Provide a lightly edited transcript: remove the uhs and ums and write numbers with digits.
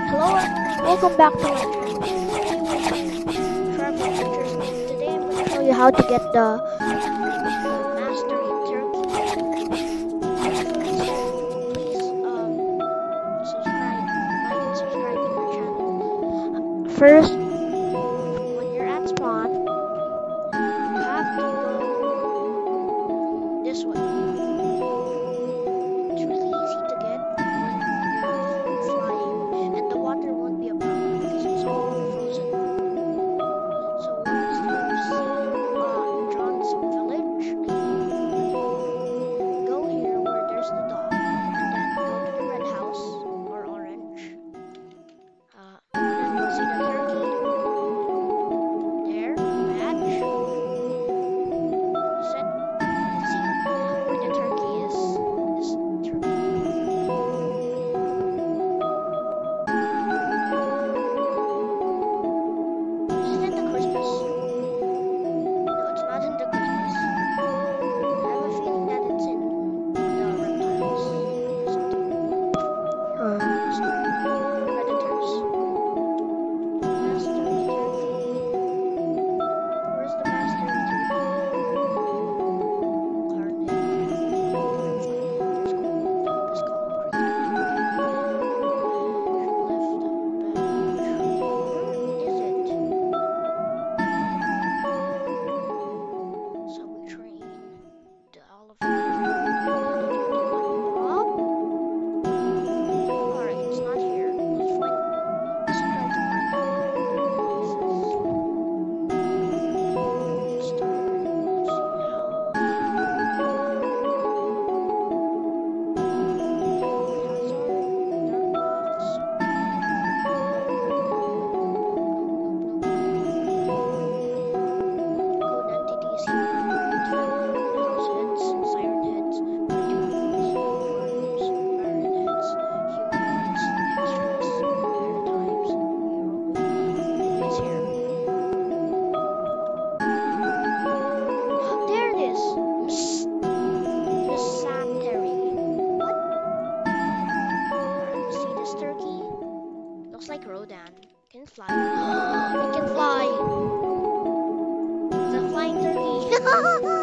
Hello everyone, welcome back to my channel. Trevor Pictures, and today I'm going to show you how to get the mastery turkey. Please subscribe, like and subscribe to my channel. First, when you're at spawn, you have to go this way. It's really easy to get when you're flying, and the water won't be a problem because it's all frozen. So once you see John's village, go here where there's the dog, and then go to the red house or orange. Then you'll see the turkey. There, badge. Set. See where the turkey is. This turkey. Is it the Christmas? No, it's not in the Christmas. I have a feeling that it's in the reptiles or something. Predators. Master turkey. Where's the master turkey? Carnage. There's Columbus Creek. So we train the elephant. Alright, it's not here. Let's try to find out places. Let's start. Let's see how. Hazard, dark box. Code entities here. House heads, siren heads, cartoons, worms, baron heads, humanoids, extras, maritimes, hero. It's here. There it is! Miss Saptery. What? Alright, see this turkey? Looks like Rodan. Can it fly? It can fly! It's a flying turkey!